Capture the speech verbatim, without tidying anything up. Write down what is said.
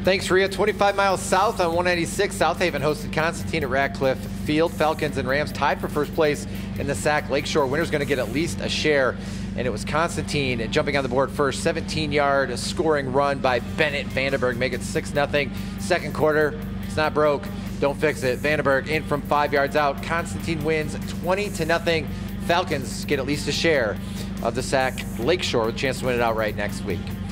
Thanks, Rhea. twenty-five miles south on one ninety-six, South Haven hosted Constantine at Ratcliffe Field. Falcons and Rams tied for first place in the Sac Lakeshore. Winner's going to get at least a share, and it was Constantine jumping on the board first. seventeen yard scoring run by Bennett Vandenberg, make it six nothing. Second quarter, it's not broke, don't fix it. Vandenberg in from five yards out. Constantine wins twenty to nothing. Falcons get at least a share of the Sac Lakeshore with a chance to win it outright next week.